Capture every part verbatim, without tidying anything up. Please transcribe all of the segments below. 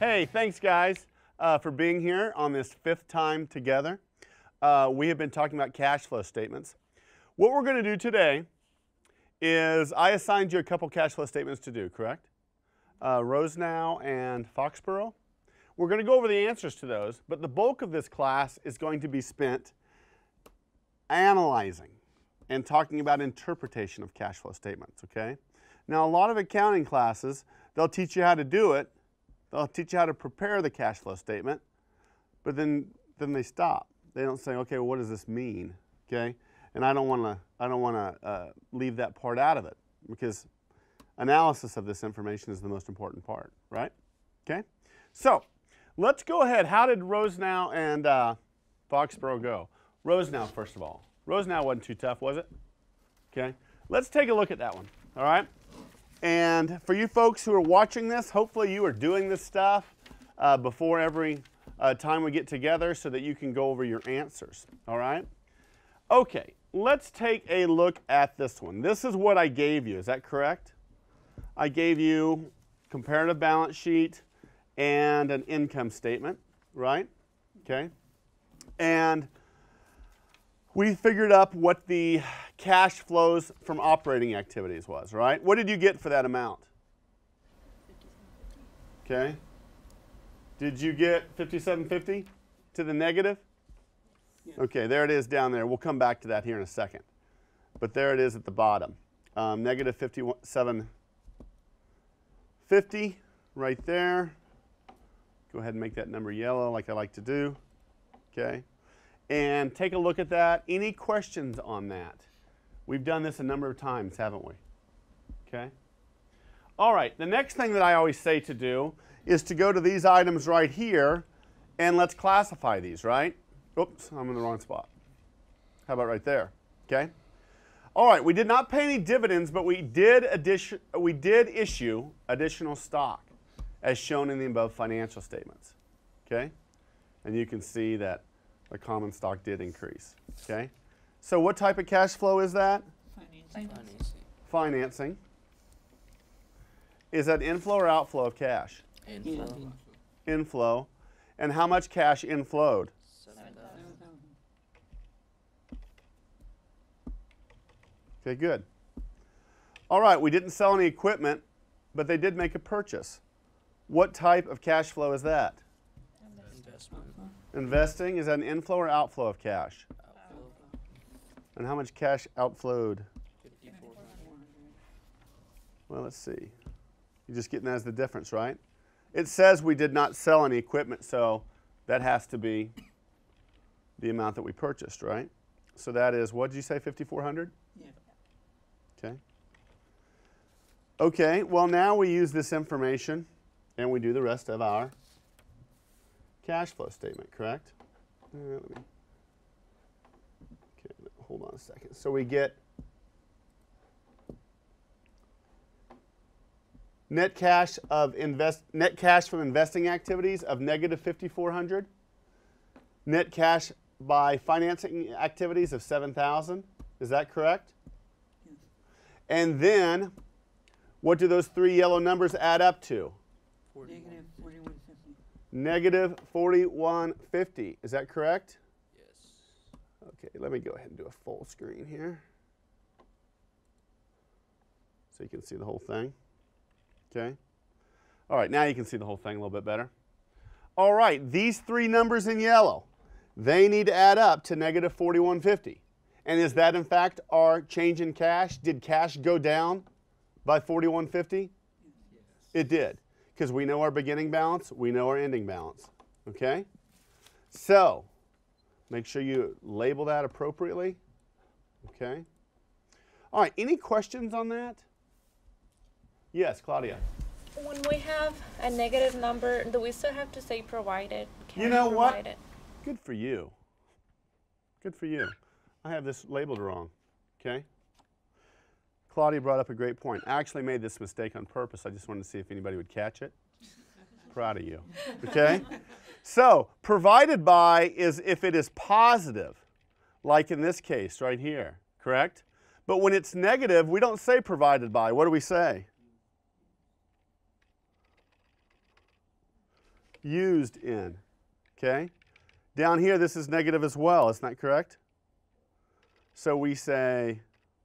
Hey, thanks guys uh, for being here on this fifth time together. Uh, we have been talking about cash flow statements. What we're going to do today is I assigned you a couple cash flow statements to do, correct? Uh, Rosenau and Foxborough. We're going to go over the answers to those, but the bulk of this class is going to be spent analyzing and talking about interpretation of cash flow statements, okay? Now, a lot of accounting classes, they'll teach you how to do it. They'll teach you how to prepare the cash flow statement, but then, then they stop. They don't say, okay, well, what does this mean, okay? And I don't want to I don't want to uh, leave that part out of it, because analysis of this information is the most important part, right? Okay? So, let's go ahead. How did Rosenau and uh, Foxborough go? Rosenau, first of all. Rosenau wasn't too tough, was it? Okay? Let's take a look at that one, all right? And for you folks who are watching this, hopefully you are doing this stuff uh, before every uh, time we get together so that you can go over your answers, all right? Okay, let's take a look at this one. This is what I gave you, is that correct? I gave you comparative balance sheet and an income statement, right? Okay. And we figured up what the cash flows from operating activities was, right? What did you get for that amount? Okay. Did you get fifty-seven fifty to the negative? Yes. Okay, there it is down there. We'll come back to that here in a second. But there it is at the bottom. Um, negative fifty-seven fifty right there. Go ahead and make that number yellow like I like to do. Okay. And take a look at that. Any questions on that? We've done this a number of times, haven't we? Okay. All right, the next thing that I always say to do is to go to these items right here and let's classify these, right? Oops, I'm in the wrong spot. How about right there? Okay. All right, we did not pay any dividends, but we did, addition, we did issue additional stock as shown in the above financial statements. Okay. And you can see that the common stock did increase, okay? So what type of cash flow is that? Financing. Financing. Financing. Is that inflow or outflow of cash? Inflow. Inflow. And how much cash inflowed? seven thousand. Okay, good. All right, we didn't sell any equipment, but they did make a purchase. What type of cash flow is that? Investment. Investing, is that an inflow or outflow of cash? Outflow. And how much cash outflowed? fifty-four hundred. Well, let's see. You're just getting that as the difference, right? It says we did not sell any equipment, so that has to be the amount that we purchased, right? So that is, what did you say, fifty-four hundred? Yeah. Okay. Okay, well now we use this information and we do the rest of our cash flow statement, correct? Uh, let me, okay, hold on a second. So we get net cash of invest net cash from investing activities of negative fifty-four hundred. Net cash by financing activities of seven thousand. Is that correct? Yes. And then what do those three yellow numbers add up to? Negative forty-one fifty. Negative forty-one fifty. Is that correct? Yes. Okay, let me go ahead and do a full screen here so you can see the whole thing. Okay. All right, now you can see the whole thing a little bit better. All right, these three numbers in yellow, they need to add up to negative forty-one fifty. And is that in fact our change in cash? Did cash go down by forty-one fifty? Yes. It did, because we know our beginning balance, we know our ending balance. Okay? So, make sure you label that appropriately. Okay? All right, any questions on that? Yes, Claudia. When we have a negative number, do we still have to say provided? You know what? Provided? Good for you. Good for you. I have this labeled wrong. Okay? Claudia brought up a great point. I actually made this mistake on purpose. I just wanted to see if anybody would catch it. Proud of you. Okay? So, provided by is if it is positive, like in this case right here, correct? But when it's negative, we don't say provided by. What do we say? used in, okay? Down here, this is negative as well, isn't that correct? So we say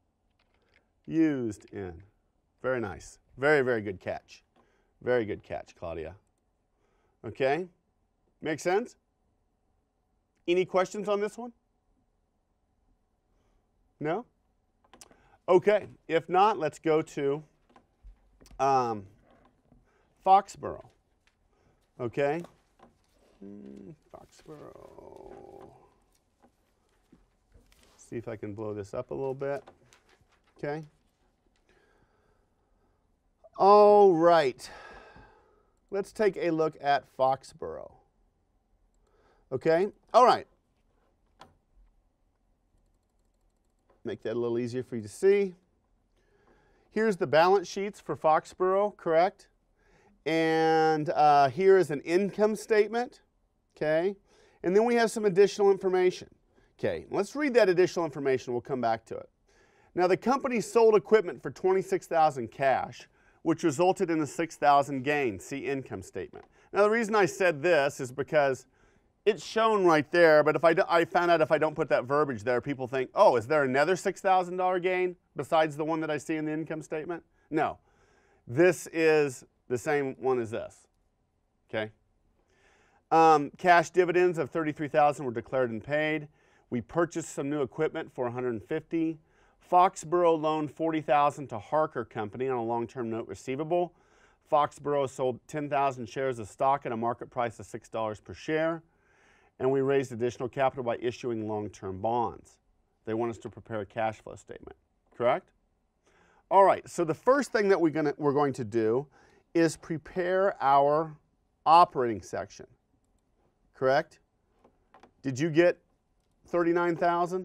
used in. Very nice. Very, very good catch. Very good catch, Claudia. Okay? Make sense? Any questions on this one? No? Okay. If not, let's go to um, Foxborough. Okay? Mm, Foxborough. See if I can blow this up a little bit. Okay? All right. Let's take a look at Foxborough. Okay? All right. Make that a little easier for you to see. Here's the balance sheets for Foxborough, correct? And uh, here is an income statement, okay? And then we have some additional information. Okay, let's read that additional information. We'll come back to it. Now, the company sold equipment for twenty-six thousand dollars cash, which resulted in a six thousand dollars gain. See income statement. Now, the reason I said this is because it's shown right there, but if I, do, I found out if I don't put that verbiage there, people think, oh, is there another six thousand dollar gain besides the one that I see in the income statement? No. This is the same one as this, okay? Um, cash dividends of thirty-three thousand dollars were declared and paid. We purchased some new equipment for one hundred fifty thousand dollars. Foxborough loaned forty thousand dollars to Harker Company on a long-term note receivable. Foxborough sold ten thousand shares of stock at a market price of six dollars per share. And we raised additional capital by issuing long-term bonds. They want us to prepare a cash flow statement, correct? All right, so the first thing that we're, gonna, we're going to do is prepare our operating section, correct? Did you get thirty-nine thousand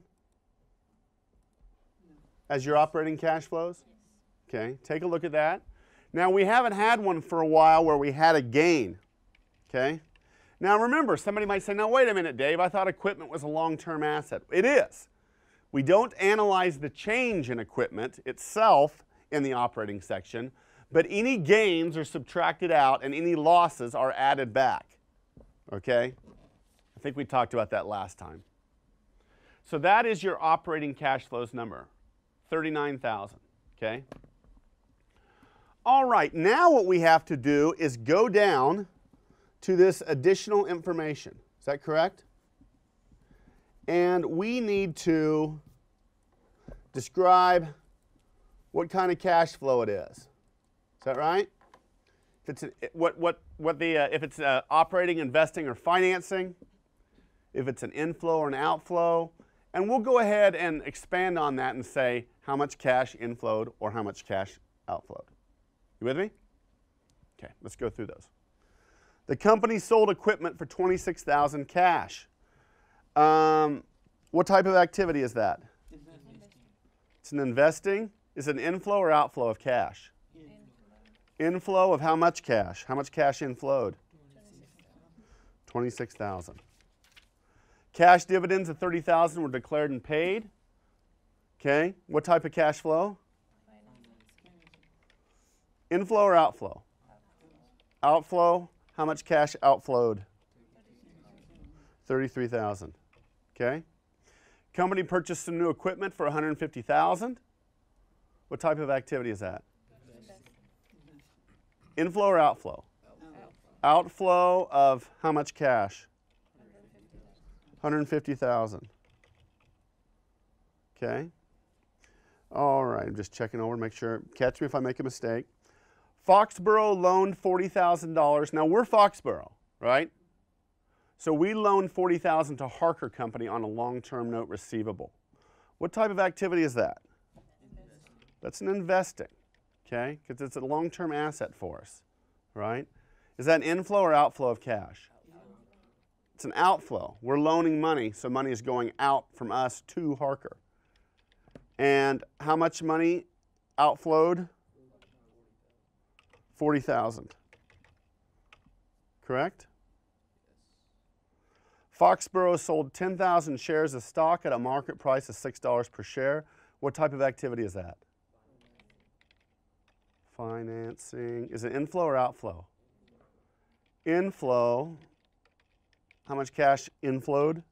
as your operating cash flows? Okay, take a look at that. Now, we haven't had one for a while where we had a gain, okay? Now remember, somebody might say, now wait a minute, Dave, I thought equipment was a long-term asset. It is. We don't analyze the change in equipment itself in the operating section, but any gains are subtracted out and any losses are added back, okay? I think we talked about that last time. So that is your operating cash flows number, thirty-nine thousand, okay? All right, now what we have to do is go down to this additional information. Is that correct? And we need to describe what kind of cash flow it is. Is that right? If it's a, what what what the uh, if it's uh, operating, investing, or financing, if it's an inflow or an outflow, and we'll go ahead and expand on that and say how much cash inflowed or how much cash outflowed. You with me? Okay, let's go through those. The company sold equipment for twenty-six thousand dollars cash. Um, what type of activity is that? Investing. It's an investing. Is it an inflow or outflow of cash? Inflow of how much cash? How much cash inflowed? twenty-six thousand dollars. Cash dividends of thirty thousand dollars were declared and paid. Okay, what type of cash flow? Inflow or outflow? Outflow. How much cash outflowed? thirty-three thousand dollars. Okay. Company purchased some new equipment for one hundred fifty thousand dollars. What type of activity is that? Inflow or outflow? Outflow of how much cash? one hundred fifty thousand dollars. Okay. All right, I'm just checking over, make sure, catch me if I make a mistake. Foxborough loaned forty thousand dollars. Now, we're Foxborough, right? So we loaned forty thousand dollars to Harker Company on a long-term note receivable. What type of activity is that? Investing. That's an investing, okay? Because it's a long-term asset for us, right? Is that an inflow or outflow of cash? Outflow. It's an outflow. We're loaning money, so money is going out from us to Harker. And how much money outflowed? forty thousand dollars. Correct? Foxborough sold ten thousand shares of stock at a market price of six dollars per share. What type of activity is that? Financing. Is it inflow or outflow? inflow, how much cash inflowed?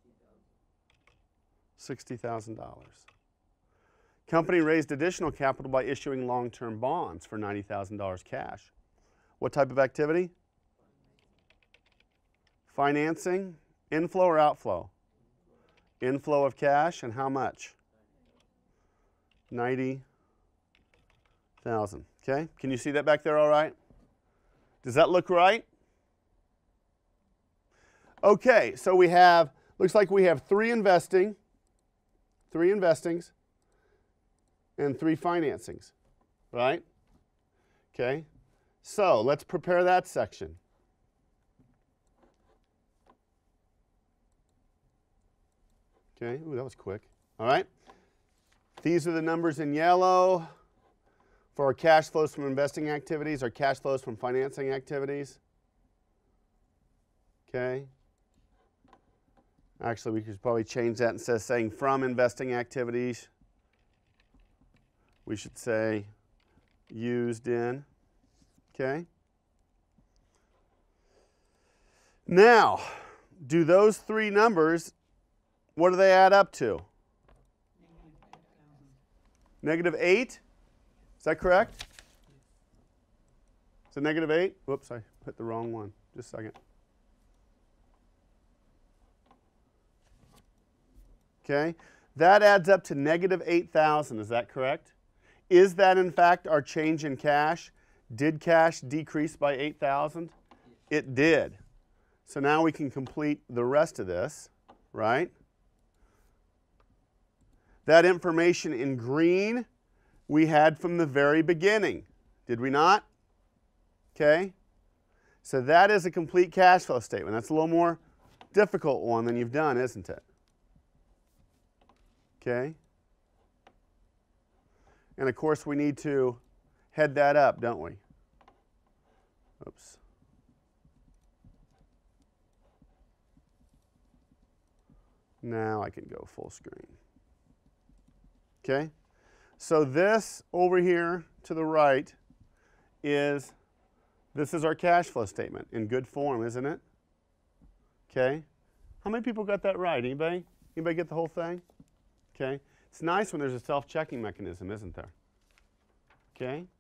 sixty thousand dollars. Company raised additional capital by issuing long-term bonds for ninety thousand dollars cash. What type of activity? Financing, inflow or outflow? Inflow of cash, and how much? ninety thousand. Okay, can you see that back there all right? Does that look right? Okay, so we have, looks like we have three investing, three investings, and three financings, right? Okay, so let's prepare that section. Okay, ooh, that was quick. All right, these are the numbers in yellow for our cash flows from investing activities, our cash flows from financing activities. Okay. Actually, we could probably change that instead of saying from investing activities. We should say used in. Okay. Now, do those three numbers, what do they add up to? Negative eight? Is that correct? Is it negative eight? Whoops, I hit the wrong one. Just a second. Okay, that adds up to negative eight thousand, is that correct? Is that in fact our change in cash? Did cash decrease by eight thousand? It did. So now we can complete the rest of this, right? That information in green we had from the very beginning, did we not? Okay, so that is a complete cash flow statement. That's a little more difficult one than you've done, isn't it? Okay, and of course we need to head that up, don't we? Oops. Now I can go full screen. Okay, so this over here to the right is, this is our cash flow statement in good form, isn't it? Okay, how many people got that right? Anybody? Anybody get the whole thing? Okay, it's nice when there's a self-checking mechanism, isn't there? Okay.